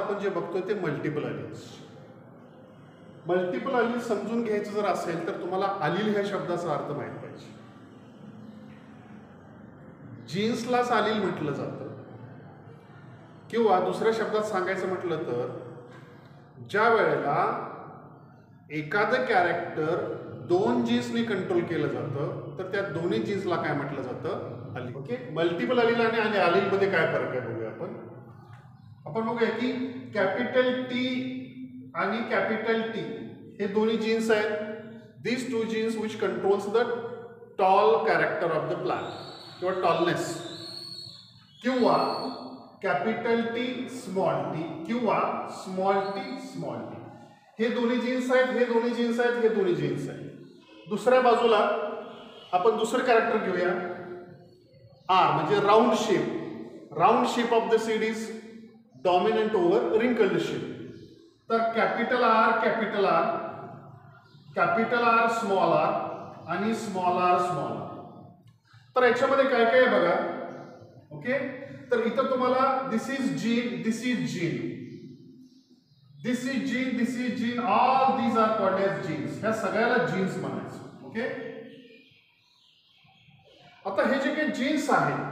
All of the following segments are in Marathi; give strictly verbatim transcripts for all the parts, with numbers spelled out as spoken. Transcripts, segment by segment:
आपण जे बघतोय ते मल्टिपल अलील्स. मल्टिपल अलील समजून घ्यायचं जर असेल तर तुम्हाला अलील ह्या शब्दाचा अर्थ माहित पाहिजे. जीन्सलाच अलील म्हटलं जातं, किंवा दुसऱ्या शब्दात सांगायचं म्हटलं तर ज्या वेळेला एखादं कॅरेक्टर दोन जीन्सनी कंट्रोल केलं जातं तर त्या दोन्ही जीन्सला काय म्हटलं जातं? अलील. ओके, मल्टिपल अलील आणि अलीलमध्ये काय फरक आहे बघूया आपण. आपण बघूया की कॅपिटल टी आणि कॅपिटल टी हे दोन्ही जीन्स आहेत. This two genes which controls the tall character of the plant किंवा टॉलनेस, किंवा कॅपिटल टी स्मॉल टी किंवा स्मॉल टी स्मॉल टी हे दोन्ही जीन्स आहेत, हे दोन्ही जीन्स आहेत, हे दोन्ही जीन्स आहेत. दुसऱ्या बाजूला आपण दुसरं कॅरेक्टर घेऊया, आर म्हणजे round shape. Round shape of the seed is dominant over wrinkled shape. तर capital R capital R capital R small R आणि स्मॉल आर स्मॉल आर. तर याच्यामध्ये काय काय आहे बघा. ओके, तर इथं तुम्हाला this is gene, this is gene, this is gene, this is gene, all these are called as genes. ह्या सगळ्याला जीन्स म्हणायचं. ओके, आता हे जे काही जीन्स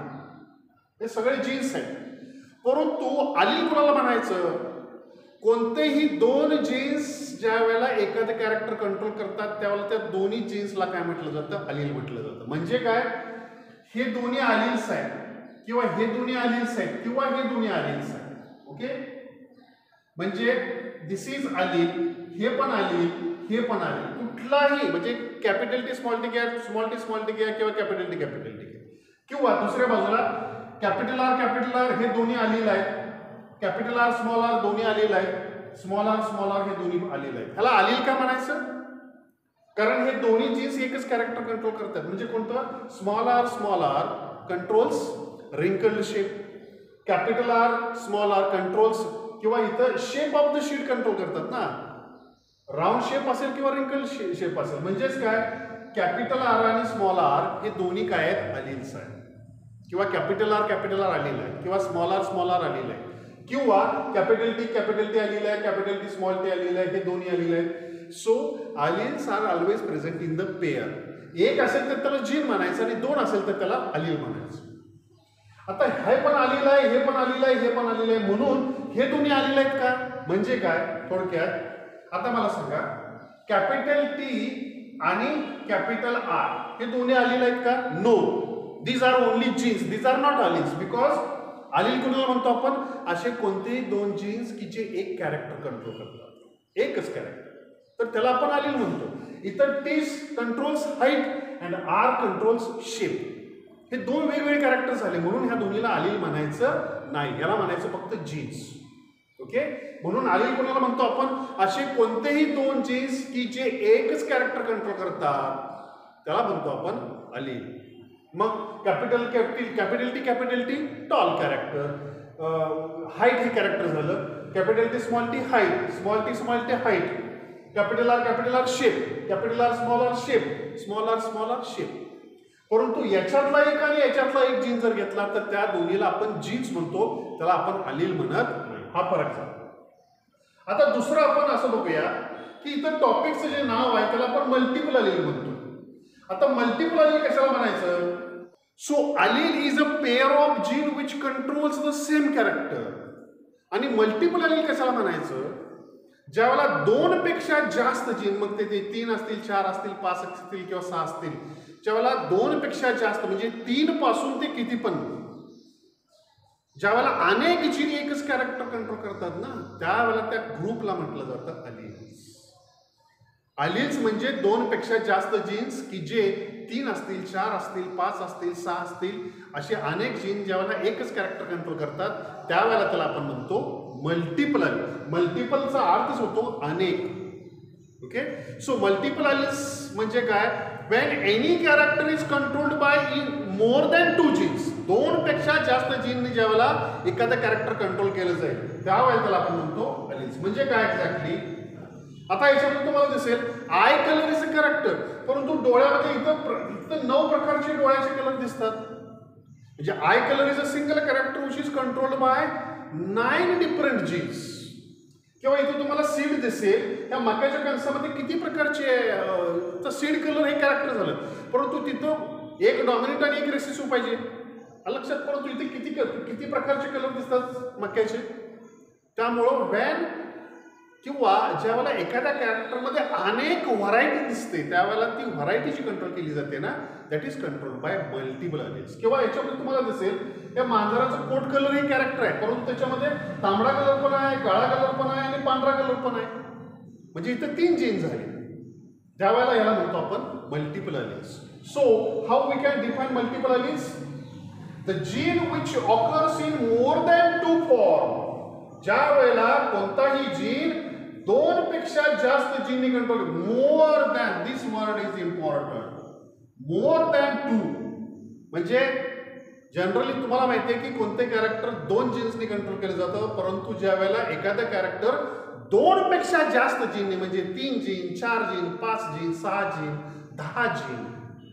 आहेत हे सगळे जीन्स आहेत, परंतु अलील कोणाला म्हणायचं? कोणतेही दोन जीन्स ज्या वेळेला एखादं कॅरेक्टर कंट्रोल करतात त्यावेळेला त्या दोन्ही जीन्सला काय म्हटलं जातं? अलील म्हटलं जातं. म्हणजे काय, हे दोन्ही अलील्स आहेत किंवा हे दोन्ही अलील्स आहेत किंवा हे दोन्ही अलील्स आहेत. ओके, म्हणजे दिस इज अलील, हे पण अलील, हे पण अलील. कुठलाही म्हणजे कॅपिटल टी स्मॉल टी घ्या, स्मॉल टी स्मॉल टी घ्या किंवा कॅपिटल टी कॅपिटल टी घ्या, किंवा दुसऱ्या बाजूला कॅपिटल आर कॅपिटल आर हे दोन्ही अलील आहेत, कॅपिटल आर स्मॉल आर दोन्ही अलील आहेत, स्मॉल आर स्मॉल आर हे दोन्ही अलील आहेत. ह्याला अलील का म्हणायचं? कारण हे दोन्ही जीन्स एकच कॅरेक्टर कंट्रोल करतात. म्हणजे कोणतं? Small R small R controls wrinkled shape, capital R small R controls किंवा इथं shape of the seed control करतात ना, राऊंड शेप असेल किंवा रिंकल्ड शेप असेल. म्हणजेच काय, कॅपिटल आर आणि स्मॉल आर हे दोन्ही काय आहेत? अलील्स आहेत. किंवा capital R capital R allele आहे, किंवा small R small R allele आहे, किंवा capital T capital T allele आहे, capital T small T allele आहे, हे दोन्ही अलील आहेत. So alleles are always present in the pair. एक असेल तर त्याला जीन म्हणायचं आणि दोन असेल तर त्याला अलील म्हणायचं. आता हे पण अलील आहे, हे पण अलील आहे, हे पण अलील आहे, म्हणून हे दोन्ही अलील आहेत का? म्हणजे काय थोडक्यात आता मला सांगा, कॅपिटल टी आणि कॅपिटल आर हे दोन्ही अलील आहेत का? No, these are only genes, these are not alleles. Because allele कोणाला म्हणतो आपण? असे कोणतेही दोन जीन्स की जे एक कॅरेक्टर कंट्रोल करतात, एकच कॅरेक्टर, तर त्याला आपण अलील म्हणतो. इथं T controls height and R controls shape. हे दोन वेगवेगळे कॅरेक्टर झाले, म्हणून ह्या दोन्हीला अलील म्हणायचं नाही, याला म्हणायचं फक्त जीन्स. ओके, म्हणून अलील कोणाला म्हणतो आपण? असे कोणतेही दोन जीन्स की जे एकच कॅरेक्टर कंट्रोल करतात त्याला म्हणतो आपण अलील. मग capital capital capital T capital T tall character, height हे कॅरेक्टर झालं. Capital T small T height, small T small T height, capital R capital R shape, capital R small R shape, small R small R shape. परंतु याच्यातला एक आणि याच्यातला एक जीन्स जर घेतला तर त्या दोन्हीला आपण जीन्स म्हणतो, त्याला आपण अलील म्हणत नाही. हा फरक झाला. आता दुसरं आपण असं बघूया की इथं टॉपिकचं जे नाव आहे त्याला आपण मल्टिपल अलील म्हणतो. आता मल्टिपल अलील कशाला म्हणायचं? So allele is a pair of gene which controls the same character. आणि मल्टिपल अलील कशाला म्हणायचं? ज्यावेळेला दोन पेक्षा जास्त जीन, मग ते तीन असतील, चार असतील, पाच असतील किंवा सहा असतील, ज्यावेळेला दोन पेक्षा जास्त म्हणजे तीन पासून ते किती पण, ज्यावेळेला अनेक जीन एकच कॅरेक्टर कंट्रोल करतात ना, त्यावेळेला त्या ग्रुपला म्हटलं जातं अलील्स. अलील्स म्हणजे दोन पेक्षा जास्त जीन्स की जे तीन असतील, चार असतील, पाच असतील, सहा असतील, असे अनेक जीन ज्यावेळेला एकच कॅरेक्टर कंट्रोल करतात त्यावेळेला त्याला आपण म्हणतो मल्टिपल अलील. मल्टिपलचा अर्थच होतो अनेक. ओके, सो मल्टिपल अलील्स म्हणजे काय? when any character is controlled by more than two genes, दोन पेक्षा जास्त जीनने ज्यावेळेला एखादा कॅरेक्टर कंट्रोल केलं जाईल त्यावेळेला त्याला आपण म्हणतो अलील्स. म्हणजे काय एक्झॅक्टली? आता याच्यामध्ये तुम्हाला दिसेल eye colour is a character, परंतु डोळ्यामध्ये इथं इथं नऊ प्रकारचे डोळ्याचे कलर दिसतात. म्हणजे eye colour is a single character which is controlled by nine different genes. किंवा इथे तुम्हाला सीड दिसेल, त्या मक्याच्या कणसामध्ये किती प्रकारचे सीड कलर हे कॅरेक्टर झालं, परंतु तिथं एक डॉमिनेट आणि एक रेसिसिव्ह पाहिजे लक्षात. परंतु इथे किती किती प्रकारचे कलर दिसतात मक्याचे. त्यामुळं व्हॅन किंवा ज्यावेळेला एखाद्या कॅरेक्टरमध्ये अनेक व्हरायटी दिसते त्यावेळेला ती व्हरायटी जी कंट्रोल केली जाते ना, that is control by multiple alleles. किंवा याच्यामध्ये तुम्हाला दिसेल या मांजराचं कोट कलर हे कॅरेक्टर आहे, परंतु त्याच्यामध्ये तांबडा कलर पण आहे, काळा कलर पण आहे आणि पांढरा कलर पण आहे. म्हणजे इथं तीन चेंज झाले. त्यावेळेला याला म्हणतो आपण multiple alleles. So how we can define multiple alleles? The gene which occurs in more than two form. ज्या वेळेला कोणताही जीन दोन पेक्षा जास्त जीननी control, more than, this word is important, more than two. म्हणजे जनरली तुम्हाला माहिती आहे की कोणते कॅरेक्टर दोन जीन्सनी कंट्रोल केलं जातं, परंतु ज्या वेळेला एखादं कॅरेक्टर दोन पेक्षा जास्त जीननी म्हणजे तीन जीन, चार जीन, पाच जीन, सहा जीन, दहा जीन,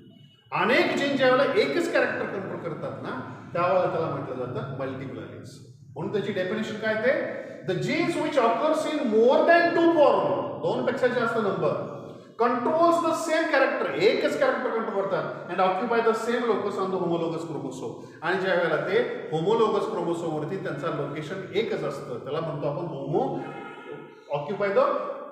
अनेक जीन ज्या वेळेला एकच कॅरेक्टर कंट्रोल करतात ना, त्यावेळेला त्याला म्हटलं जातं मल्टिपल अलियन्स. म्हणून त्याची डेफिनेशन काय ते? The genes which occurs in more than two form, दोन पेक्षा जास्त number, controls the same character, एकच कॅरेक्टर कंट्रोल करतात, and occupy the same locus on the homologous chromosome. आणि ज्या वेळेला ते होमोलोगस क्रोमोसोम वरती त्यांचा लोकेशन एकच असतं, त्याला म्हणतो आपण homo occupy the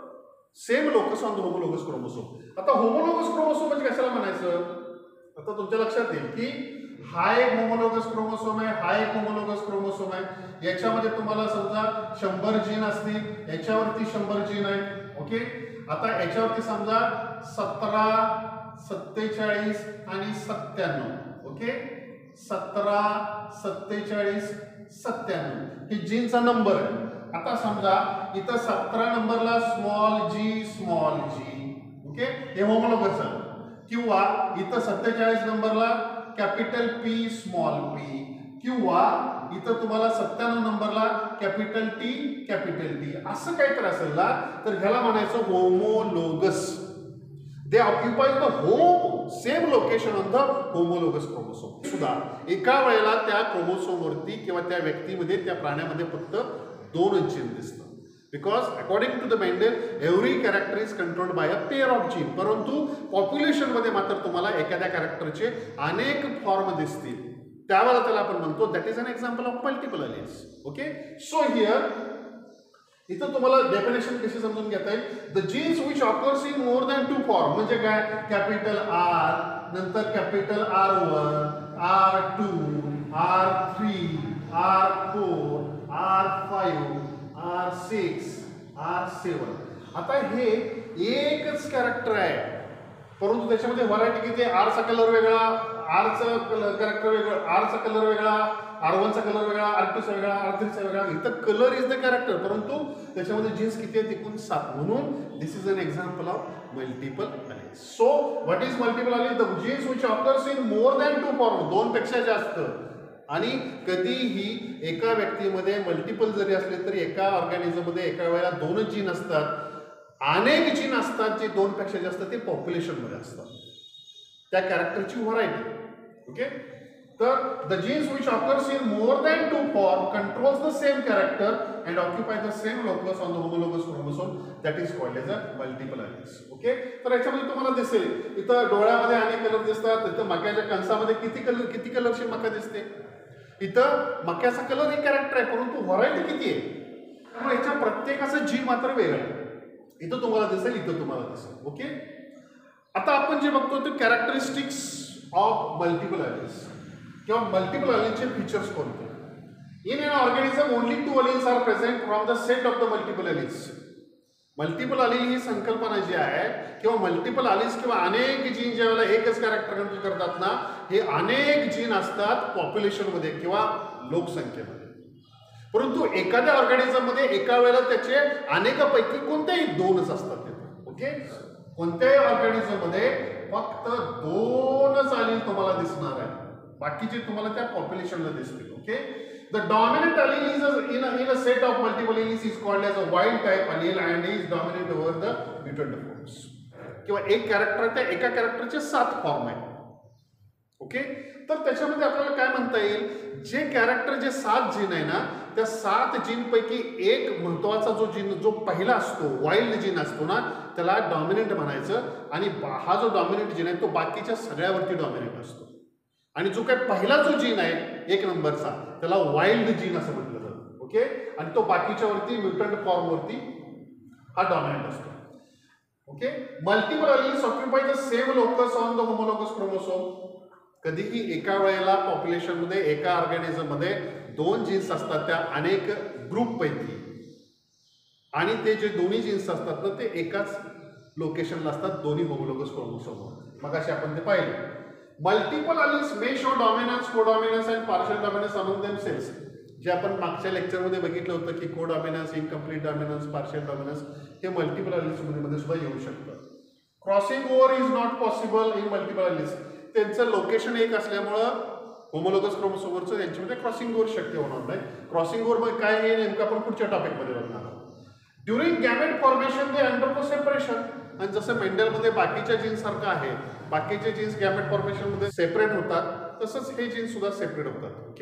same locus on the homologous chromosome. आता होमोलोगस क्रोमोसोम म्हणजे कशाला म्हणायचं? आता तुमच्या लक्षात येईल की हा एक होमोलोगस क्रोमोसोम आहे, हा एक होमोलोगस क्रोमोसोम आहे. याच्यामध्ये तुम्हाला समजा शंभर जीन असतील, याच्यावरती शंभर जीन आहेत. ओके, आता याच्यावरती समजा सतरा, सत्तेचाळीस आणि सत्त्याण्णव. ओके, सतरा, सत्तेचाळीस, सत्त्याण्णव हे जीनचा नंबर आहे. आता समजा इथं सतरा नंबरला small G, small G, okay, हे होमोलोगस झालं. किंवा इथं सत्तेचाळीस नंबरला कॅपिटल पी, स्मॉल पी, किंवा इथं तुम्हाला सत्त्याण्णव नंबरला कॅपिटल टी, कॅपिटल टी, असं काहीतरी असेल ना, तर ह्याला म्हणायचं homologous. They occupy the home same location on the homologous chromosome. सुद्धा एका वेळेला त्या क्रोमोसोम वरती किंवा त्या व्यक्तीमध्ये, त्या प्राण्यामध्ये फक्त दोन जीन दिसतात. Because according to the Mendel every character is controlled by a pair of gene. परंतु पॉप्युलेशनमध्ये मात्र तुम्हाला एखाद्या कॅरेक्टरचे अनेक फॉर्म दिसतील, त्यावेळेला त्याला आपण म्हणतो that is an example of multiple alleles. Okay, so here इथं तुम्हाला डेफिनेशन कशी समजून घेता येईल? The genes which occurs in more than two form म्हणजे काय? कॅपिटल आर, नंतर capital R one, R two, R three, R four, R five, R six, R seven. आता हे एकच कॅरेक्टर आहे, परंतु त्याच्यामध्ये व्हरायटी किती आहे? आरचा कलर वेगळा, आरचा कलर कॅरेक्टर वेगळं, आरचा कलर वेगळा, आर वनचा कलर वेगळा, आर टूचा वेगळा, आर थ्रीचा वेगळा. इथं कलर इज द कॅरेक्टर, परंतु त्याच्यामध्ये जीन्स किती आहेत? एकूण सात. म्हणून this is an example of multiple alleles. So what is multiple alleles? The genes which occurs in more than two form, दोन पेक्षा जास्त. आणि कधीही एका व्यक्तीमध्ये मल्टिपल जरी असले तरी एका ऑर्गॅनिझममध्ये एका वेळेला दोनच जीन असतात. अनेक जीन असतात जे दोन पेक्षा जास्त, ते पॉप्युलेशनमध्ये असतात, त्या कॅरेक्टरची व्हरायटी. ओके, तर the genes which occurs in more than two form controls the same character and occupy the same locus on the homologous chromosome, that is called as a multiple alleles. Okay, तर याच्यामध्ये तुम्हाला दिसेल इथं डोळ्यामध्ये अनेक कलर दिसतात, इथं मक्याच्या कणसामध्ये किती कलर किती कलरची मका दिसते. इथं मक्याचा कलर एक कॅरेक्टर आहे, परंतु व्हरायटी किती आहे? त्यामुळे याच्या प्रत्येकाचं जीन मात्र वेगळं आहे. इथं तुम्हाला दिसेल, इथं तुम्हाला दिसेल. ओके, आता आपण जे बघतो ते कॅरेक्टरिस्टिक्स ऑफ मल्टिपल अलियन्स किंवा मल्टिपल अलियन्सचे फीचर्स कोणते? In an organism only two alleles are present from the set of the multiple alleles. Multiple allele ही संकल्पना जी आहे किंवा मल्टिपल अलियन्स किंवा अनेक जीन ज्या वेळेला एकच कॅरेक्टर कंट्रोल करतात ना, हे अनेक जीन असतात पॉप्युलेशनमध्ये किंवा लोकसंख्येमध्ये. परंतु एखाद्या ऑर्गॅनिझममध्ये एका वेळेला त्याचे अनेकापैकी कोणतेही दोनच असतात. ओके, कोणत्याही ऑर्गॅनिझममध्ये फक्त दोनच अलिल तुम्हाला दिसणार आहे, बाकीचे तुम्हाला त्या पॉप्युलेशनला दिसतील. Okay, the dominant allele is a, in a in a set of multiple alleles is called as a wild type allele and is dominant over the mutant forms. किंवा एक कॅरेक्टर त्या एका कॅरेक्टरचे सात फॉर्म आहेत. ओके. तर त्याच्यामध्ये आपल्याला काय म्हणता येईल, जे कॅरेक्टर जे सात जीन आहे ना, त्या सात जीन पैकी एक महत्वाचा जो जीन जो पहिला असतो, वाईल्ड जीन असतो ना, त्याला डॉमिनंट म्हणायचं. आणि हा जो डॉमिनंट जीन आहे तो बाकीच्या सगळ्यावरती डॉमिनंट असतो. आणि जो काय पहिला जो जीन आहे एक नंबरचा, त्याला वाईल्ड जीन असं म्हटलं जातं. ओके. आणि तो बाकीच्यावरती म्युटंट फॉर्मवरती हा डॉमिनंट असतो. Okay. Multiple alleles occupy the same locus on the homologous chromosome. कधीही एका वेळेला पॉप्युलेशनमध्ये एका ऑर्गॅनिझममध्ये दोन जीन्स असतात त्या अनेक ग्रुपपैकी, आणि ते जे दोन्ही जीन्स असतात ना ते एकाच लोकेशनला असतात, दोन्ही होमोलॉगस क्रोमोसोमवर. मग असे आपण ते पाहिले. Multiple alleles may show dominance, codominance and partial dominance among themselves. जे आपण मागच्या लेक्चरमध्ये बघितलं होतं की codominance, incomplete dominance, partial dominance हे मल्टिपल अलिल्स मध्ये सुद्धा येऊ शकतं. Crossing over is not possible in multiple alleles. त्यांचं लोकेशन एक असल्यामुळं होमोलॉगस क्रोमोसोमवरचं त्यांच्यामध्ये क्रॉसिंग ओव्हर शक्य होणार नाही. क्रॉसिंग ओव्हर मध्ये काय हे नेमकं आपण पुढच्या टॉपिकमध्ये बघणार आहोत. During gamete formation they undergo separation. आणि जसं मेंडलमध्ये बाकीच्या जीन्स सारखं आहे, बाकीचे जीन्स गॅमेट फॉर्मेशन मध्ये सेपरेट होतात, तसंच हे जीन्स सुद्धा सेपरेट होतात. ओके.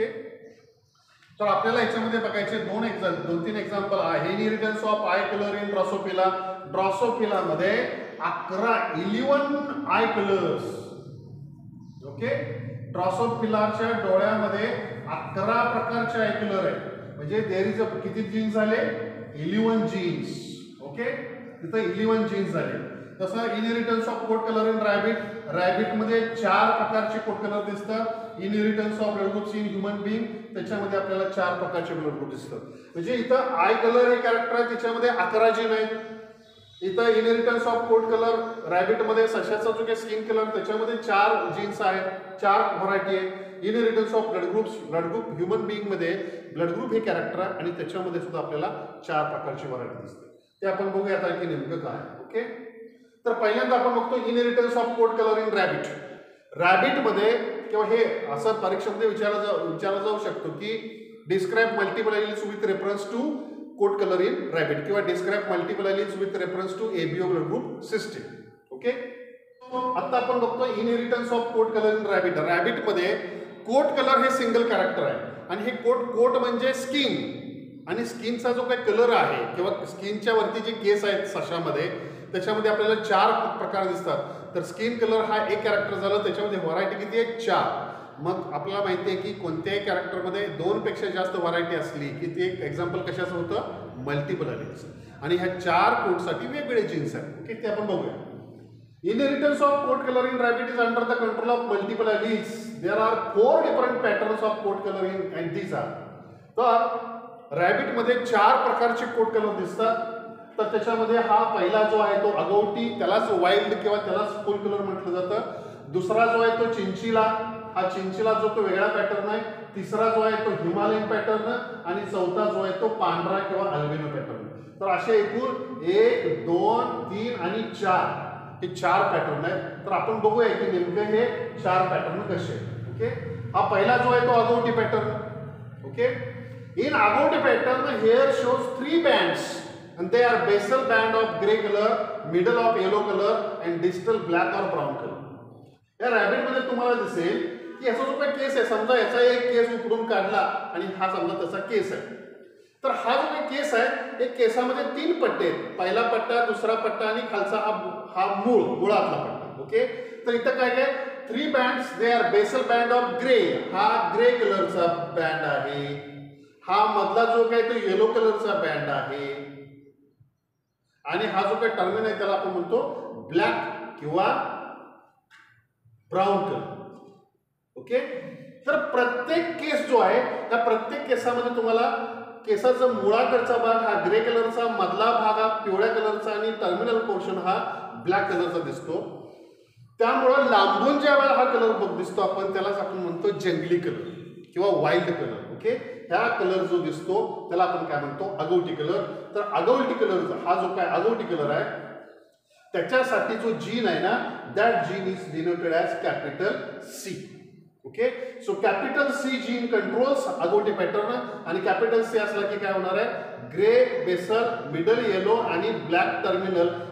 तर आपल्याला याच्यामध्ये बघायचे दोन एक्झाम दोन तीन एक्झाम्पल आहे. Inheritance of eye colour in Drosophila. Drosophila मध्ये अकरा इलेवन आय कलर्स. ओके. ड्रॉसोफिलाच्या डोळ्यामध्ये अकरा प्रकारचे आय कलर आहे. म्हणजे देर इज अ किती जीन्स झाले, इलेवन जीन्स. ओके. तिथं इलेवन जीन्स झाले. तसं inheritance of coat colour in rabbit. Rabbit मध्ये चार प्रकारचे कोट कलर दिसतात. Inheritance of blood groups in human being, त्याच्यामध्ये आपल्याला चार प्रकारचे ब्लड ग्रुप दिसतात. म्हणजे इथं आय कलर हे कॅरेक्टर आहे, त्याच्यामध्ये अकरा जीन आहेत. इथं इनहेरिटन्स ऑफ कोट कलर रॅबिटमध्ये सशाचा जो काही स्किन कलर त्याच्यामध्ये चार जीन्स आहेत, चार व्हरायटी आहे. Inheritance of blood groups, blood group human being मध्ये ब्लड ग्रुप हे कॅरेक्टर आहे आणि त्याच्यामध्ये सुद्धा आपल्याला चार प्रकारची व्हरायटी दिसते. ते आपण बघूया आता की नेमकं काय. ओके. तर पहिल्यांदा आपण बघतो inheritance of coat colour in rabbit. रॅबिटमध्ये किंवा हे असं परीक्षेमध्ये विचारलं जाऊ विचारलं जाऊ शकतो की describe multiple alleles with reference to coat colour in rabbit किंवा describe multiple alleles with reference to ABO blood group system. Okay. आता आपण बघतो inheritance of coat colour in rabbit. रॅबिटमध्ये कोट कलर हे सिंगल कॅरेक्टर आहे आणि हे कोट कोट म्हणजे स्किन, आणि स्किनचा जो काही कलर आहे किंवा स्किनच्या वरती जे केस आहेत सशामध्ये त्याच्यामध्ये आपल्याला चार प्रकार दिसतात. तर स्किन कलर हा एक कॅरेक्टर झालं, त्याच्यामध्ये व्हरायटी किती आहे, चार. मग आपल्याला माहिती आहे की कोणत्याही कॅरेक्टरमध्ये दोन पेक्षा जास्त व्हरायटी असली की ते एक एक्झाम्पल कशाचं होतं, मल्टिपल अलिल्स. आणि ह्या चार कोटसाठी वेगवेगळे जीन्स आहेत. ओके. ते आपण बघूया. Inheritance of coat color in rabbit is under the control of multiple alleles. There are four different patterns of coat coloring and these are. तर रॅबिट मध्ये चार प्रकारचे कोट कलर दिसतात. तर त्याच्यामध्ये हा पहिला जो आहे तो अगवटी, त्यालाच वाईल्ड किंवा त्यालाच फुल कलर म्हटलं जातं. दुसरा जो आहे तो चिंचिला, हा चिंचिला जो तो वेगळा पॅटर्न आहे. तिसरा जो आहे तो हिमालयन पॅटर्न आणि चौथा जो आहे तो पांढरा किंवा अल्बिनो पॅटर्न. तर असे एकूण एक दोन तीन आणि चार हे चार पॅटर्न आहेत. तर आपण बघूया की नेमके हे चार पॅटर्न कसे आहेत. ओके. हा पहिला जो आहे तो agouti pattern. Okay. In agouti pattern hair shows three bands and they are basal band of gray color, middle of yellow color and distal black or brown color. या रॅबिट मध्ये तुम्हाला दिसेल की याचा जो काही केस आहे, समजा याचा एक केस उकडून काढला आणि हा समजा त्याचा केस आहे. तर हा जो काही केस आहे एक केसामध्ये तीन पट्टे आहेत. पहिला पट्टा, दुसरा पट्टा आणि खालचा हा हा मूळ मुळातला पट्टा. ओके. तर इथं काय काय three bands, they are basal band of grey, हा ग्रे कलरचा बँड आहे. हा मधला जो काय तो येलो कलरचा बँड आहे आणि हा जो काही टर्मिनल आहे त्याला आपण म्हणतो ब्लॅक किंवा ब्राऊन कलर. ओके. तर प्रत्येक केस जो आहे त्या प्रत्येक केसामध्ये तुम्हाला केसाचा मुळाकडचा भाग हा ग्रे कलरचा, मधला भाग हा पिवळ्या कलरचा आणि टर्मिनल पोर्शन हा ब्लॅक कलरचा दिसतो. त्यामुळं लांबून ज्या वेळेला हा कलर बघ दिसतो आपण त्यालाच आपण म्हणतो जंगली कलर किंवा वाईल्ड कलर. ओके. ह्या कलर जो दिसतो त्याला आपण काय म्हणतो, अगवटी कलर. तर अगवटी कलर हा जो काय अगवटी कलर आहे त्याच्यासाठी जो जीन आहे ना, that gene is denoted as capital C. Okay. So capital C gene controls अगवटी पॅटर्न. आणि कॅपिटल सी असला की काय होणार आहे, ग्रे बेसल, मिडल येलो आणि ब्लॅक टर्मिनल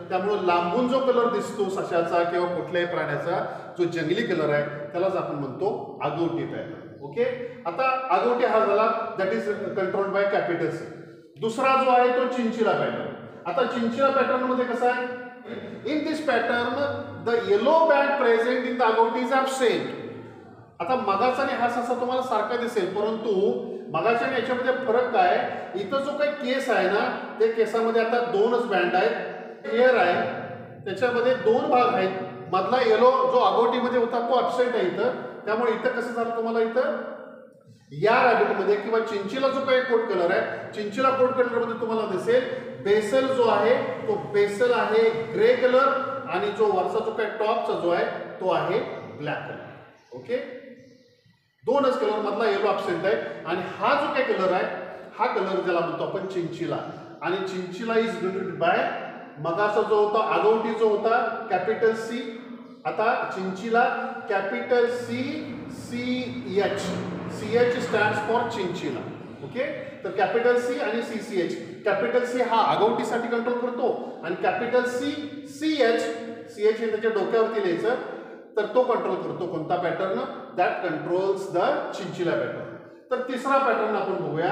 त्यामुळे लांबून जो कलर दिसतो सशाचा किंवा कुठल्याही प्राण्याचा जो जंगली कलर आहे त्यालाच आपण म्हणतो आगवटी पॅटर्न. ओके, आता आगवटी हा झाला that is controlled by capital C. दुसरा जो आहे तो चिंचिला पॅटर्न. आता चिंचिला पॅटर्न मध्ये कसं आहे, in this pattern the yellow band present in the agouti is absent. आता मगाचा आणि हा ससा तुम्हाला सारखा दिसेल, परंतु मगाच्या आणि याच्यामध्ये फरक काय, इथं जो काही केस आहे ना त्या केसामध्ये आता दोनच बँड आहेत, हेअर आहे त्याच्यामध्ये दोन भाग आहेत. मधला येलो जो आगवटीमध्ये होता तो ॲब्सेंट आहे इथं. त्यामुळे इथं कसं झालं तुम्हाला, इथं या रॅबिटमध्ये किंवा चिंचीला जो काही कोट कलर आहे, चिंचीला कोट कलरमध्ये तुम्हाला दिसेल बेसल जो आहे तो बेसल आहे ग्रे कलर आणि जो वरचा जो काही टॉपचा जो आहे तो आहे ब्लॅक कलर. ओके, दोनच कलर, मधला येलो ॲब्सेंट आहे आणि हा जो काही कलर आहे हा कलर ज्याला म्हणतो आपण चिंचिला. आणि चिंचिला इज डिनोटेड बाय मगाचा जो होता आगवटी जो होता कॅपिटल सी, आता chinchilla capital C C H. C H stands for chinchilla. Okay, तर कॅपिटल सी आणि C C H. Capital C हा आगवटीसाठी कंट्रोल करतो आणि capital C C H, C H हे त्याच्या डोक्यावरती लिहायचं, तर तो कंट्रोल करतो कोणता pattern, that controls the chinchilla pattern. तर तिसरा पॅटर्न आपण बघूया.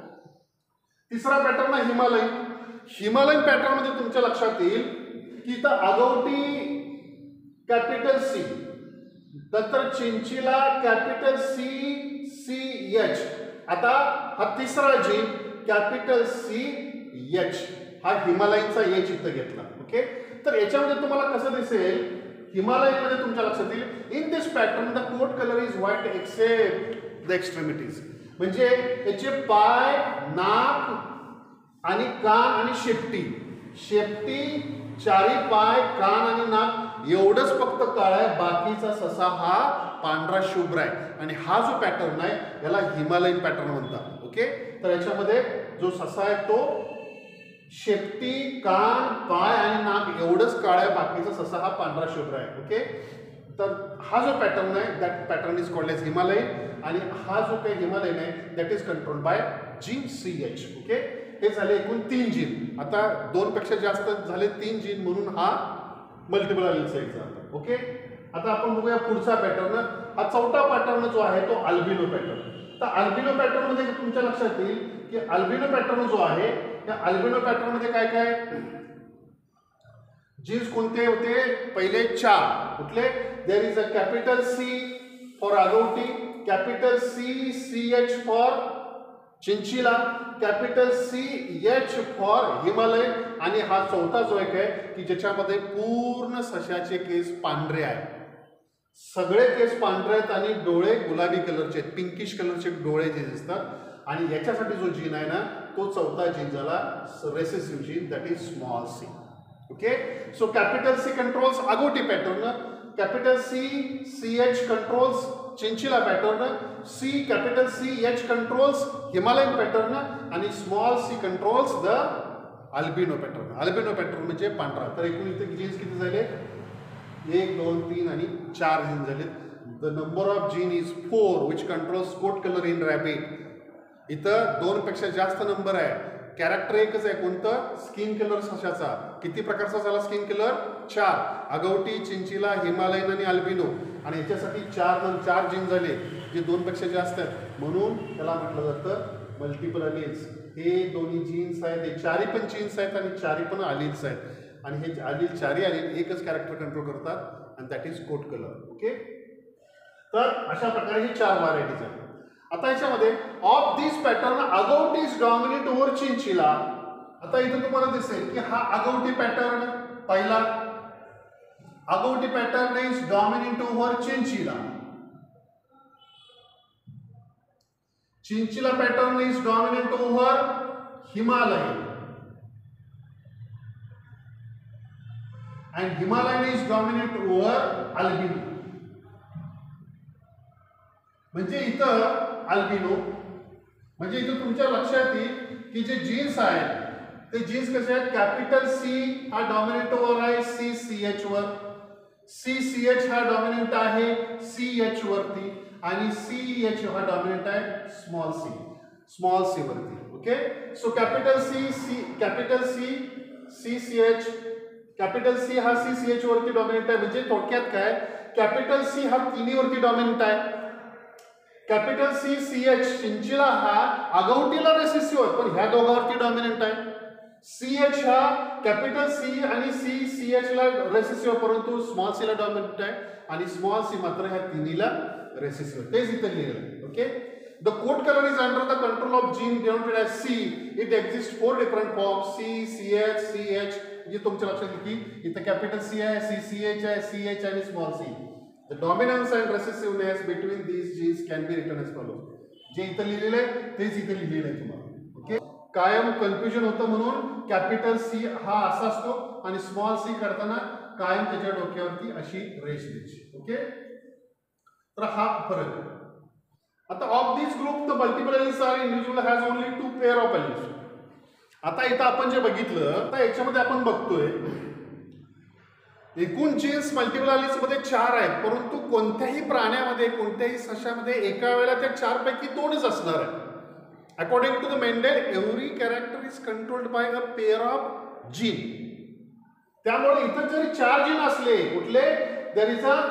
तिसरा पॅटर्न आहे हिमालयन. हिमालयन पॅटर्न मध्ये तुमच्या लक्षात येईल की इथं आगवटी कॅपिटल सी, नंतर chinchilla capital C C H. आता हा तिसरा जीन कॅपिटल सी एच, हा हिमालयनचा एच इथं घेतला. ओके, तर याच्यामध्ये तुम्हाला कसं दिसेल, हिमालयन मध्ये तुमच्या लक्षात येईल in this pattern the coat colour is white except the extremities. म्हणजे याचे पाय, नाक आणि कान आणि शेपटी, शेपटी, चारी पाय, कान आणि नाक एवढंच फक्त काळा आहे, बाकीचा ससा हा पांढरा शुभ्र आहे. आणि हा जो पॅटर्न आहे याला हिमालयन पॅटर्न म्हणतात. ओके, तर याच्यामध्ये जो ससा आहे तो शेपटी, कान, पाय आणि नाक एवढंच काळा आहे, बाकीचा ससा हा पांढरा शुभ्र आहे. ओके, तर हा जो पॅटर्न आहे that pattern is called as Himalayan. आणि हा जो काही हिमालयन आहे that is controlled by gene C H. Okay, हे झाले एकूण तीन जीन. आता दोन पेक्षा जास्त झाले तीन जीन, म्हणून हा मल्टिपल अलिलचा एक्झाम्पल. ओके, आता आपण बघूया पुढचा पॅटर्न. हा चौथा पॅटर्न जो आहे तो अल्बिनो पॅटर्न. तर अल्बिनो पॅटर्न मध्ये तुमच्या लक्षात येईल की अल्बिनो पॅटर्न जो आहे त्या अल्बिनो पॅटर्न मध्ये काय काय जीन्स कोणते होते, पहिले चार कुठले, there is a capital C for agouti, capital C C H for chinchilla, capital C H for Himalayan. आणि हा चौथा जो एक आहे की ज्याच्यामध्ये पूर्ण सशाचे केस पांढरे आहेत, सगळे केस पांढरे आहेत आणि डोळे गुलाबी कलरचे आहेत, पिंकिश कलरचे डोळे जे दिसतात. आणि याच्यासाठी जो जीन आहे ना तो चौथा जीन झाला recessive gene, that is small C. Okay, so capital C controls agouti pattern, capital C C H controls chinchilla pattern, C capital C H controls Himalayan pattern आणि small C controls the albino pattern. Albino pattern म्हणजे पांढरा. तर एकूण इथे जीन्स किती झाले, एक दोन तीन आणि चार जीन झाले. The number of gene is four which controls coat colour in rabbit. इथं दोन पेक्षा जास्त नंबर आहे. कॅरेक्टर एकच आहे, कोणतं, स्किन कलर सशाचा. किती प्रकारचा झाला स्किन कलर, चार. आगवटी, चिंचिला, हिमालयन आणि अल्बिनो. आणि याच्यासाठी चार चार जीन झाले जे दोन पेक्षा जास्त आहेत, म्हणून त्याला म्हटलं जातं मल्टिपल अलिल्स. हे दोन्ही जीन्स आहेत, हे चारी पण जीन्स आहेत आणि चारी पण अलिल्स आहेत. आणि हे अलिल चारी अलिल एकच कॅरेक्टर कंट्रोल करतात आणि that is coat colour. Okay, तर अशा प्रकारे हे चार व्हरायटीज आहेत. आता याच्यामध्ये of this pattern agouti is dominate over chinchilla. आता इथं तुम्हाला दिसेल की हा आगवटी पॅटर्न पहिला, agouti pattern is dominate over chinchilla. Chinchilla pattern is dominate over Himalayan and Himalayan is dominant over albino. म्हणजे इथं अल्बिनो म्हणजे इथं तुमच्या लक्षात येईल की जे जीन्स आहेत ते जीन्स कसे आहेत, कॅपिटल सी हा डॉमिनेट ओव्हर आहे सी सी एच वर, सी सी एच हा डॉमिनेट आहे सी एच वरती आणि सी एच हा डॉमिनेट आहे स्मॉल सी स्मॉल सी वरती. Okay, so capital C C capital C C C H capital C हा सी सी एच वरती डॉमिनंट आहे, म्हणजे थोडक्यात काय, कॅपिटल सी हा तिन्हीवरती डॉमिनंट आहे. Capital C C H chinchilla हा आगवटीला रेसिसिव्ह आहे, पण ह्या दोघांवरती डॉमिनंट आहे. सी एच हा कॅपिटल सी आणि सी सी एच ला रेसिसिव्ह, परंतु स्मॉल सी ला डॉमिनंट आहे, आणि स्मॉल सी मात्र ह्या तिन्हीला रेसिसिव्ह. तेच इथे लिहिलं. Okay, the code colour is under the control of gene denoted as C. It exist four different form, C C H C H. म्हणजे तुमच्या लक्षात येईल की इथं कॅपिटल सी आहे, सी सी एच आहे, सी एच आणि small C. The dominance and recessiveness between these genes can be written as follows. जे इथं लिहिलेलं आहे तेच इथे लिहिलेलं आहे तुम्हाला. ओके, कायम कन्फ्युजन होतं म्हणून कॅपिटल सी हा असा असतो आणि स्मॉल सी करताना कायम त्याच्या डोक्यावरती अशी रेष द्यायची. ओके, तर हा फरक आहे. आता of this group the multiple elements are individual has only two pair of elements. आता इथं आपण जे बघितलं, आता याच्यामध्ये आपण बघतोय एकूण जीन्स मल्टिपल एलिमेंट्स मध्ये चार आहेत, परंतु कोणत्याही प्राण्यामध्ये कोणत्याही सशामध्ये एका वेळेला त्या चार पैकी दोनच असणार आहे. According to the Mendel every character is controlled by a pair of gene. त्यामुळे इथं जरी चार जीन असले, कुठले, there is a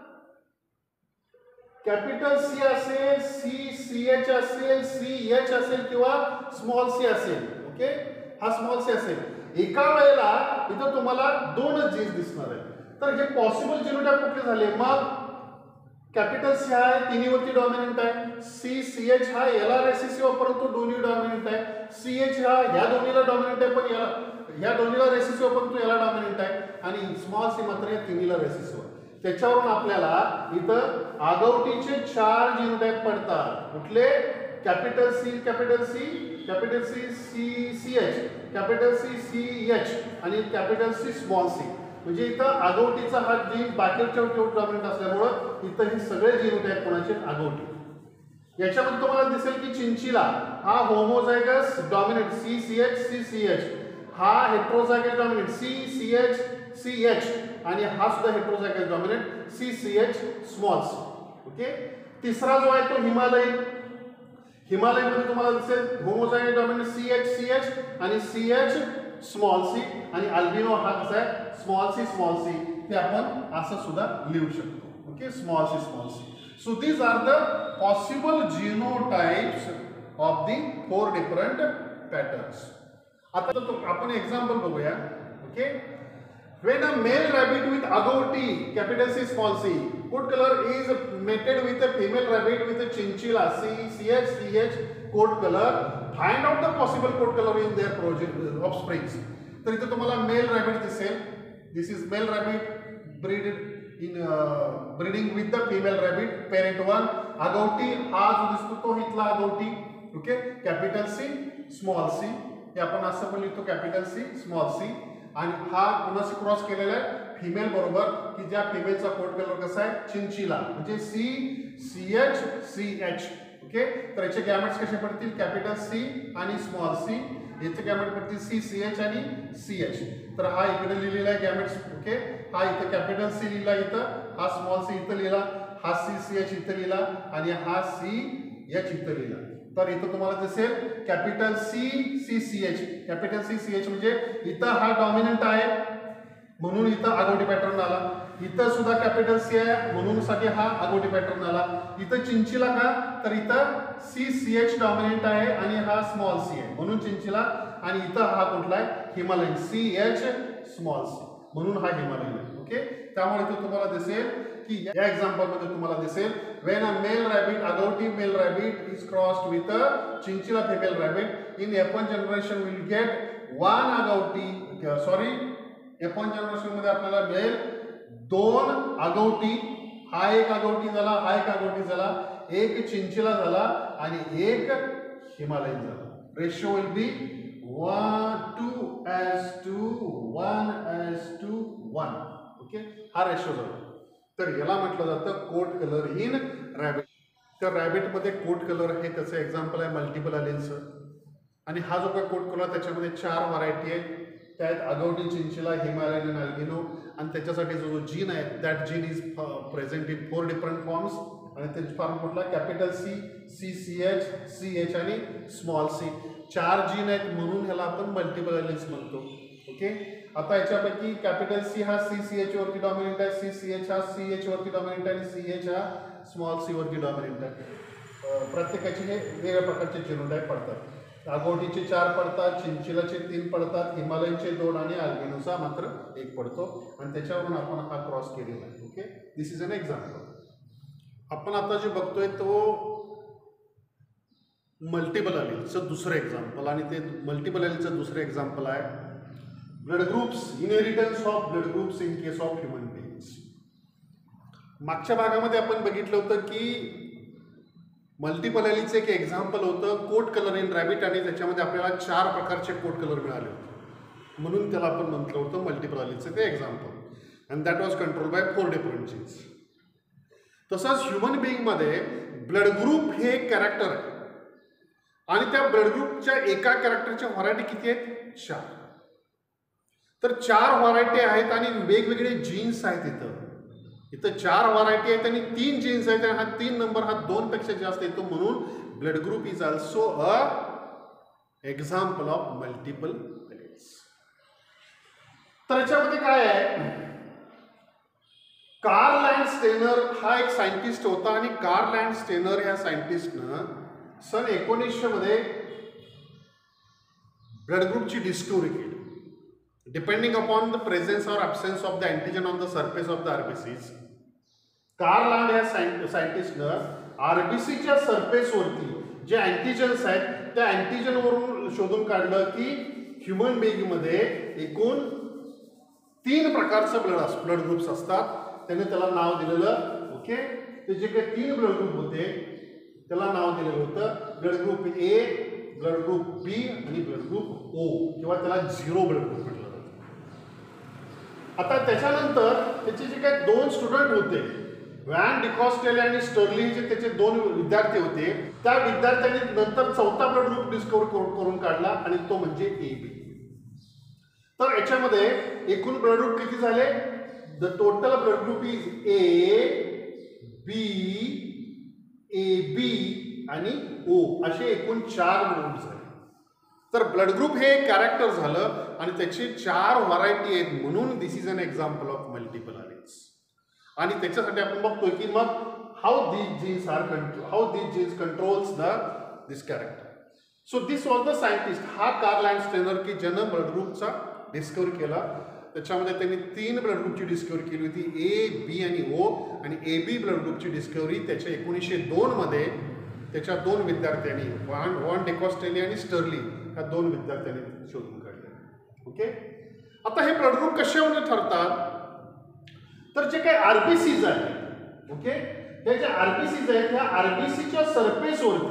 capital C असेल, सी सी एच असेल, सी एच असेल किंवा स्मॉल सी असेल. ओके, हा स्मॉल सी असेल, एका वेळेला इथं तुम्हाला दोनच जीन्स दिसणार आहे. तर हे पॉसिबल जिनोटाइप कुठले झाले, मग कॅपिटल सी हा तिन्हीवरती डॉमिनंट आहे, सी सी एच हा याला रेसिसिव्ह परंतु दोन्ही डॉमिनंट आहे, सी एच हा ह्या दोन्हीला डॉमिनंट आहे पण याला ह्या दोन्हीला रेसिसिव्ह परंतु याला डॉमिनंट आहे, आणि स्मॉल सी मात्र या तिन्हीला रेसिसिव्ह. त्याच्यावरून आपल्याला इथं आगवटीचे चार जिनोटाइप पडतात. कुठले, capital C capital C capital C C C H capital C C H आणि कॅपिटल सी स्मॉल सी. म्हणजे इथं आगवटीचा हा जीन बाकीच्या डॉमिनंट असल्यामुळं इथं हे सगळे जिनोटाइप कोणाचे, आगवटी. याच्यामध्ये तुम्हाला दिसेल की चिंचिला हा homozygous dominant C C H C C H, हा heterozygous dominant C C H C H, आणि हा सुद्धा heterozygous dominant C C H small C. Okay, तिसरा जो आहे तो हिमालयन. हिमालयमध्ये तुम्हाला दिसेल homozygous dominant C H C H आणि सी एच स्मॉल सी, आणि अल्बिनो हा कसा आहे स्मॉल सी स्मॉल सी. ते आपण असं सुद्धा लिहू शकतो. Okay, small C small C. So these are the possible genotypes of the four different patterns. आता तो आपण एक्झाम्पल बघूया. Okay, when a male rabbit with agouti capital C small c coat color is mated with a female rabbit with a chinchilla c ch ch coat color, find out the possible coat color in their progeny offsprings. तर इथे तुम्हाला मेल रॅबिट दिसेल. This is male rabbit breeded in breeding with the female rabbit, parent one. Agouti हा जो दिसतो तो इथला agouti. Okay, capital C small C, हे आपण असं पण लिहितो कॅपिटल सी स्मॉल सी. आणि हा कुणाशी क्रॉस केलेला आहे, फिमेल बरोबर, की ज्या फिमेलचा कोट कलर कसा आहे, चिंचिला, म्हणजे C C H C H. Okay, तर याचे गॅमेट्स कसे पडतील, कॅपिटल सी आणि स्मॉल सी. याचे गॅमेट पडतील सी सी एच आणि सी एच. तर हा इकडे लिहिलेला आहे गॅमेट्स. ओके, हा इथं कॅपिटल सी लिहिला, इथं हा स्मॉल सी इथं लिहिला, हा सी सी एच इथं लिहिला, आणि हा सी एच इथं लिहिला. तर इथं तुम्हाला दिसेल capital C C C H, capital C C H म्हणजे इथं हा डॉमिनंट आहे म्हणून इथं आगवटी पॅटर्न आला. इथं सुद्धा कॅपिटल सी आहे म्हणून साठी हा आगवटी पॅटर्न आला. इथं चिंचिला का, तर इथं सी सी एच डॉमिनंट आहे आणि हा स्मॉल सी आहे म्हणून चिंचिला, आणि इथं हा कुठला आहे, Himalayan C H small C म्हणून हा हिमालयन आहे. ओके, त्यामुळे इथं तुम्हाला दिसेल की या एक्झाम्पल मध्ये तुम्हाला दिसेल when a male rabbit agouti male rabbit is crossed with a chinchilla female rabbit in F one generation will get one agouti sorry F one generation मध्ये आपल्याला मिळेल दोन आगवटी. हा एक आगवटी झाला, हा एक आगवटी झाला, एक चिंचिला झाला आणि एक हिमालयन झाला. Ratio will be one two as two one as two one. Okay, हा रेशो झाला. तर याला म्हटलं जातं कोट कलर इन रॅबिट. तर रॅबिटमध्ये कोट कलर हे त्याचं एक्झाम्पल आहे मल्टिपल अलेन्सचं. आणि हा जो काय कोट कलर त्याच्यामध्ये चार व्हरायटी आहेत, त्यात आगवटी, चिंचिला, हिमालयन आणि अल्बिनो. आणि त्याच्यासाठी जो जो जीन आहे that gene is present in four different forms. आणि त्याची फॉर्म कुठला, capital C C C H C H आणि स्मॉल सी. चार जीन आहेत म्हणून ह्याला आपण मल्टिपल अलेन्स म्हणतो. ओके, आता याच्यापैकी कॅपिटल सी हा सी सी एच वरती डॉमिनंट आहे, सी सी एच हा सी एच वरती डॉमिनंट आहे आणि सी एच हा स्मॉल सी वरती डॉमिनंट आहे. प्रत्येकाचे हे वेगळ्या प्रकारचे जिनोटाइप पडतात. आगोटीचे चार पडतात, चिंचिलाचे तीन पडतात, हिमालयनचे दोन आणि अल्बिनोचा मात्र एक पडतो आणि त्याच्यावरून आपण हा क्रॉस केलेला आहे. Okay, this is an example. आपण आता जे बघतोय तो मल्टिपल अलीलचं दुसरं एक्झाम्पल आणि ते मल्टिपल अलीलचं दुसरं एक्झाम्पल आहे blood groups, inheritance of blood groups in case of human beings. मागच्या भागामध्ये आपण बघितलं होतं की मल्टिपल अलीचं एक एक्झाम्पल होतं कोट कलर इन रॅबिट आणि त्याच्यामध्ये आपल्याला चार प्रकारचे कोट कलर मिळाले होते म्हणून त्याला आपण म्हटलं होतं मल्टिपल अलीचं ते example and that was control by four different genes. तसंच ह्युमन बिईंगमध्ये ब्लड ग्रुप हे एक कॅरेक्टर आहे आणि त्या ब्लड ग्रुपच्या एका कॅरेक्टरच्या व्हरायटी किती आहेत? चार. तर चार व्हरायटी आहेत आणि वेगवेगळे जीन्स आहेत. इथं इथं चार व्हरायटी आहेत आणि तीन जीन्स आहेत आणि हा तीन नंबर हा दोन पेक्षा जास्त येतो म्हणून blood group is also a example of multiple alleles. तर याच्यामध्ये काय आहे, कार्ल अँड स्टेनर हा एक सायंटिस्ट होता आणि कार्ल अँड स्टेनर ह्या सायंटिस्टनं सन एकोणीसशे मध्ये ब्लड ग्रुपची डिस्कवरी केली. Depending upon the presence or absence of the antigen on the surface of the RBCs, Karl and ह्या सायंटिस्टनं आरबीसीच्या सरफेसवरती जे अँटीजन्स आहेत त्या अँटीजनवरून शोधून काढलं की ह्युमन बिईंगमध्ये एकूण तीन प्रकारचे ब्लड अस ब्लड ग्रुप्स असतात. त्याने त्याला नाव दिलेलं, ओके, ते जे काही तीन ब्लड ग्रुप होते त्याला नाव दिलेलं होतं blood group A, blood group B आणि ब्लड ग्रुप ओ किंवा त्याला झिरो ब्लड ग्रुप म्हटलं जातं. आता त्याच्यानंतर त्याचे जे काही दोन स्टुडंट होते, व्हॅन डिकॉस्टेले आणि स्टर्लिंग, जे त्याचे दोन विद्यार्थी होते, त्या विद्यार्थ्यांनी नंतर चौथा ब्लड ग्रुप डिस्कवर करून काढला आणि तो म्हणजे ए बी. तर याच्यामध्ये एकूण ब्लड ग्रुप किती झाले? The total blood group is A, B, A B आणि ओ असे एकूण चार ग्रुप झाले. तर ब्लड ग्रुप हे कॅरेक्टर झालं आणि त्याचे चार व्हरायटी आहेत म्हणून this is an example of multiple alleles. आणि त्याच्यासाठी आपण बघतोय की मग how these genes are control how these genes controls the this character. So this was the scientist, हा कार्ल अँड स्टेनर की ज्यानं ब्लड ग्रुपचा डिस्कवर केला. त्याच्यामध्ये त्यांनी तीन ब्लड ग्रुपची डिस्कवरी केली होती, ए, बी आणि ओ. आणि ए बी ब्लड ग्रुपची डिस्कवरी त्याच्या एकोणीसशे दोन मध्ये त्याच्या दोन विद्यार्थ्यांनी, व्हॉन व्हॉन डिकॉस्टेले आणि स्टर्लिंग ह्या दोन विद्यार्थ्यांनी शोधून काढले. ओके, आता हे ब्लड ग्रुप कशावर ठरतात? तर जे काही आरबीसीज आहेत, ओके, हे जे आरबीसीज आहेत ह्या आरबीसीच्या सरफेसवरती,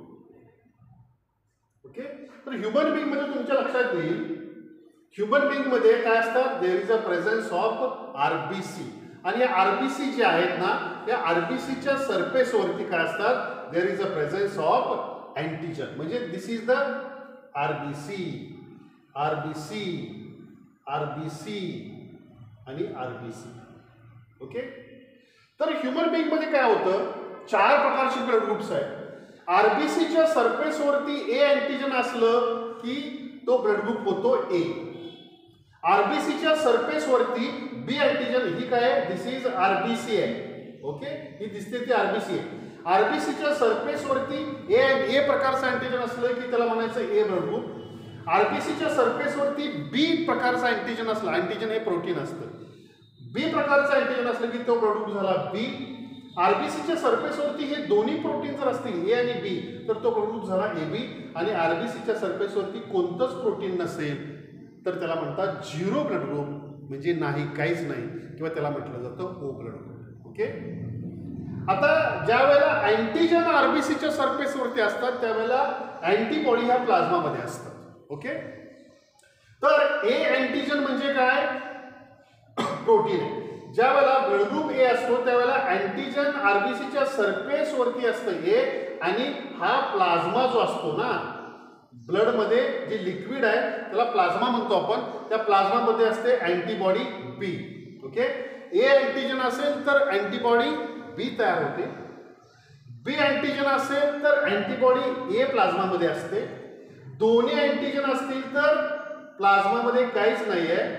ओके, तर ह्युमन बिईंग मध्ये तुमच्या लक्षात येईल ह्युमन बिईंग मध्ये काय असतात? There is a presence of RBC आणि या आरबीसी जे आहेत ना या आरबीसीच्या सरफेसवरती काय असतात? There is a presence of antigen. म्हणजे this is the RBC, RBC, RBC आणि आरबीसी. ओके, तर ह्युमन बिईंग मध्ये काय होतं? चार प्रकारचे ब्लड ग्रुप्स आहेत. आरबीसीच्या सरफेसवरती ए अँटीजन असलं की तो ब्लड ग्रुप होतो ए. आरबीसीच्या सरफेसवरती बी अँटीजन, ही काय आहे? दिस इज आरबीसी आहे. ओके, ही दिसते ती आरबीसी आहे. आरबीसीच्या सरफेसवरती ए ए प्रकारचं अँटीजन असलं की त्याला म्हणायचं ए ब्लड ग्रुप. आरबीसीच्या सरफेसवरती बी प्रकारचं अँटीजन असलं, अँटीजन हे प्रोटीन असतं, बी प्रकारचं अँटीजन असलं की तो ब्लड ग्रुप झाला बी. आरबीसीच्या सरफेसवरती हे दोन्ही प्रोटीन जर असतील ए आणि बी तर तो ब्लड ग्रुप झाला ए बी. आणि आरबीसीच्या सरफेसवरती कोणतंच प्रोटीन नसेल तर त्याला म्हणतात झिरो ब्लड ग्रुप, म्हणजे नाही, काहीच नाही, किंवा त्याला म्हटलं जातं ओ ब्लड ग्रुप. ओके, आता ज्या वेळेला अँटीजन आरबीसीच्या सरफेसवरती असतात त्यावेळेला अँटीबॉडी ह्या प्लाझ्मामध्ये असतात. ओके, तर ए अँटीजन म्हणजे काय? प्रोटीन आहे. ज्या वेळेला ब्लड ग्रुप ए असतो त्यावेळेला अँटीजन आरबीसीच्या सरफेसवरती असतं ए आणि हा प्लाझ्मा जो असतो ना ब्लड मध्ये जे लिक्विड आहे त्याला प्लाझ्मा म्हणतो आपण, त्या प्लाझ्मामध्ये असते antibody B. Okay, A antigen असेल तर अँटीबॉडी बी तयार होते, बी अँटीजन असेल तर अँटीबॉडी ए प्लाझ्मामध्ये असते, दोन्ही अँटीजन असतील तर प्लाझ्मामध्ये काहीच नाही आहे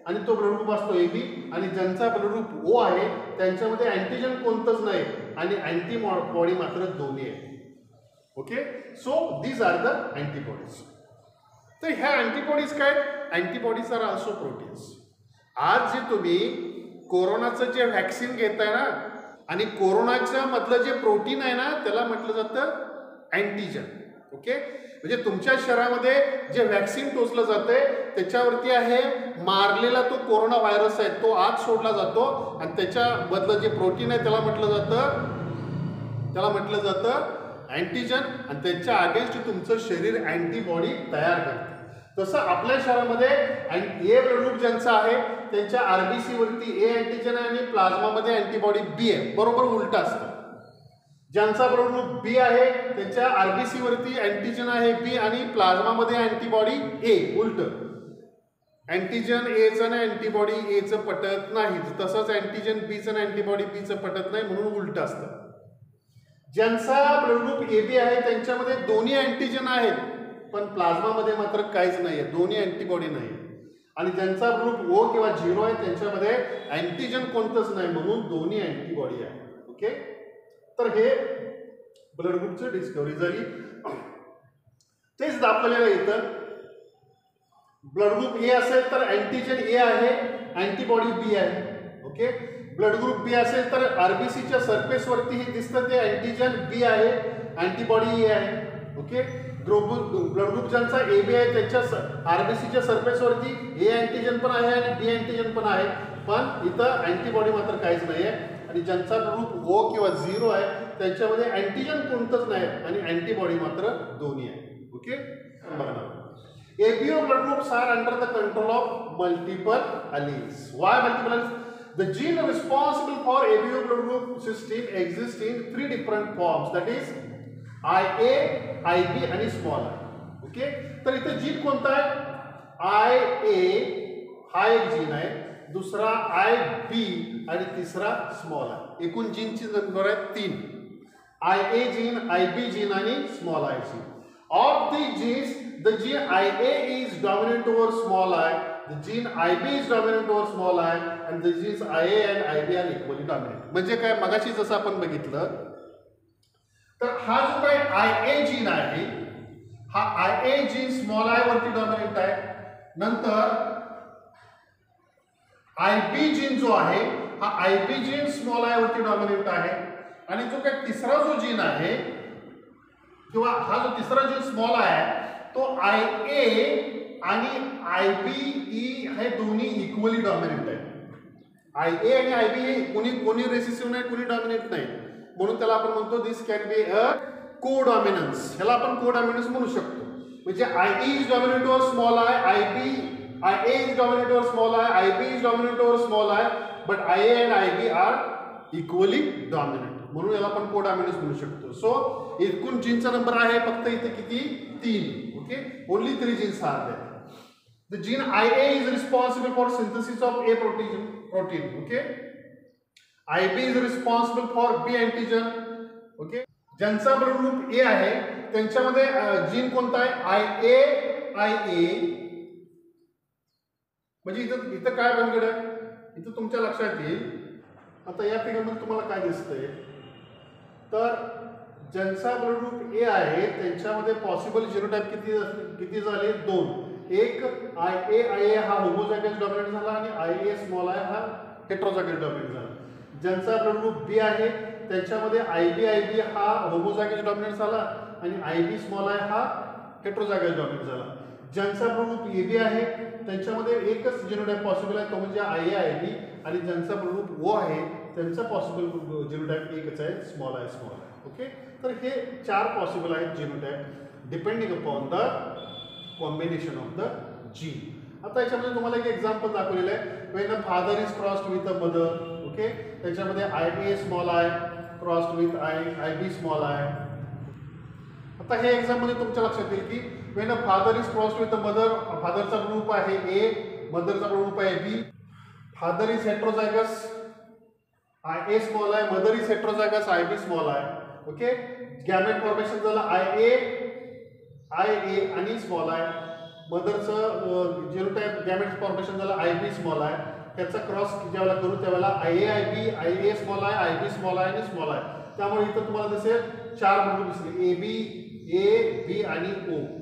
आणि तो ब्लड ग्रुप असतो ए बी, आणि ज्यांचा ब्लड ग्रुप ओ आहे त्यांच्यामध्ये अँटीजन कोणतंच नाही आणि अँटीबॉडी मात्र दोन्ही आहे. Okay, so these are the antibodies. तर ह्या अँटीबॉडीज काय? Antibodies are also proteins. आज जे तुम्ही कोरोनाचं जे व्हॅक्सिन घेताय ना, आणि कोरोनाच्या मधलं जे प्रोटीन आहे ना त्याला म्हटलं जातं अँटीजन. ओके, म्हणजे तुमच्या शरीरामध्ये जे व्हॅक्सिन टोचलं जाते त्याच्यावरती आहे मारलेला तो कोरोना व्हायरस आहे, तो आत सोडला जातो आणि त्याच्यामधलं जे प्रोटीन आहे त्याला म्हटलं जातं त्याला म्हटलं जातं अँटीजन, आणि त्याच्या अगेन्स्ट तुमचं शरीर अँटीबॉडी तयार करतं. तसं आपल्या शरीरामध्ये ए ब्लड ग्रुप ज्यांचा आहे त्यांच्या आरबीसी वरती ए अँटीजन आहे आणि प्लाझ्मामध्ये अँटीबॉडी बी आहे. बरोबर उलट असतं. ज्यांचा ब्लड ग्रुप बी आहे त्यांच्या आरबीसी वरती अँटीजन आहे बी आणि प्लाझ्मामध्ये अँटीबॉडी ए. उलट अँटीजन एचं आणि अँटीबॉडी एचं पटत नाही, तसंच अँटीजन बीचं आणि अँटीबॉडी बीचं पटत नाही, म्हणून उलट असतं. ज्यांचा ब्लड ग्रुप ए बी आहे त्यांच्यामध्ये दोन्ही अँटीजन आहेत पण प्लाझ्मामध्ये मात्र काहीच नाही आहे, दोन्ही अँटीबॉडी नाही. आणि ज्यांचा ग्रुप ओ किंवा झिरो आहे त्यांच्यामध्ये अँटीजन कोणतंच नाही म्हणून दोन्ही अँटीबॉडी आहे. ओके, तर हे ब्लड ग्रुपची डिस्कवरी झाली. तेच दाखवलेलं इथं ब्लड ग्रुप ए असेल तर अँटीजन ए आहे, अँटीबॉडी बी आहे. ओके, ब्लड ग्रुप बी असेल तर आरबीसीच्या सरफेस वरती हे दिसतं ते अँटीजन बी आहे, अँटीबॉडी ए आहे. ओके, ग्रुप ब्लड ग्रुप ज्यांचा ए बी आहे त्यांच्या आरबीसीच्या सरफेस वरती ए अँटीजन पण आहे आणि बी अँटीजन पण आहे, पण इथं अँटीबॉडी मात्र काहीच नाही आहे. आणि ज्यांचा ग्रुप ओ किंवा झिरो आहे त्यांच्यामध्ये अँटीजन कोणतंच नाही आणि अँटीबॉडी मात्र दोन्ही आहे. ओके, बघा ABO blood groups are under the control of multiple alleles. Why multiple alleles? The gene responsible for A B O blood group system exists in three different forms, that is I A, I B आणि small I. ओके, तर इथे जीन कोणता आहे? I A हा एक जीन आहे, दुसरा I B आणि तिसरा स्मॉल I. एकूण जीनची नंबर आहे तीन. I A gene, I B gene आणि small I gene. Of the genes, the gene I A is dominant over small I, the gene I B is dominant over small I, and the genes I A and I B are equally dominant. म्हणजे काय, मगाशी जसं आपण बघितलं तर हा जो काय I A जीन आहे हा I A gene small I वरती डॉमिनंट आहे. नंतर I B जीन जो आहे हा I B gene small I वरती डॉमिनंट आहे. आणि जो काय तिसरा जो जीन आहे किंवा हा जो तिसरा जीन स्मॉल आहे तो I A आणि I B E हे दोन्ही इक्वली डॉमिनंट आहे. I A आणि I B हे कोणी कोणी रेसिसिव्ह नाही, कोणी डॉमिनंट नाही, म्हणून त्याला आपण म्हणतो दिस कॅन बी अ कोडॉमिनन्स. ह्याला आपण कोडॉमिनन्स म्हणू शकतो. म्हणजे I E is dominant over small I, I B I A is dominant over small I, I B is dominant over small I, but I A and I B are equally dominant, म्हणून याला आपण कोडॉमिनन्स म्हणू शकतो. सो एकूण जीनचा नंबर आहे फक्त इथे किती? तीन. Okay, only three genes are there. The gene I A is responsible for synthesis of A protein. Protein. Okay. I B is responsible for B antigen. Okay. ज्यांचा ब्लड ग्रुप A आहे त्यांच्यामध्ये जीन कोणता आहे? I A I A. म्हणजे इथं इथं काय बनगड आहे? इथं तुमच्या लक्षात येईल. आता या फिगरमध्ये तुम्हाला काय दिसतंय तर ज्यांचा ब्लड ग्रुप ए आहे त्यांच्यामध्ये पॉसिबल जीनोटाइप किती किती झाले? दोन. एक आय ए आय ए हा होमोझायगस डॉमिनंट झाला आणि आय ए स्मॉल आय हा हेट्रोझायगस डॉमिनंट झाला. ज्यांचा ब्लड ग्रुप बी आहे त्यांच्यामध्ये आय बी आय बी हा होमोझायगस डॉमिनंट झाला आणि आय बी स्मॉल आय हा हेट्रोझायगस डॉमिनंट झाला. ज्यांचा ब्लड ग्रुप ए बी आहे त्यांच्यामध्ये एकच जीनोटाइप पॉसिबल आहे तो म्हणजे आय ए आय बी, आणि ज्यांचा ब्लड ग्रुप ओ आहे त्यांचा पॉसिबल जीनोटाइप एकच आहे, small I small I. Okay, तर हे चार पॉसिबल आहेत genotype depending upon the combination of the gene. आता याच्यामध्ये तुम्हाला एक एक्झाम्पल दाखवलेलं आहे. When a father is crossed with a mother. Okay, त्याच्यामध्ये I A small I crossed with I I B small I. आता हे एक्झाममध्ये तुमच्या लक्षात येईल की when a father is crossed with a mother, फादरचा ग्रुप आहे ए, मदरचा ग्रुप आहे B. Father is heterozygous I A small I, mother is heterozygous I B small I. Okay, gamete formation झालं आय ए आय ए आणि स्मॉल आय. मदरचं जिरोटाईप गॅमेट फॉर्मेशन झालं आय बी स्मॉल आहे, त्याचा क्रॉस ज्यावेळेला करू त्यावेळेला I A I B I A small आहे, आय बी स्मॉल आहे आणि स्मॉल आहे. त्यामुळे इथं तुम्हाला दिसेल चार बिंदू दिसले, ए बी, ए बी आणि ओ.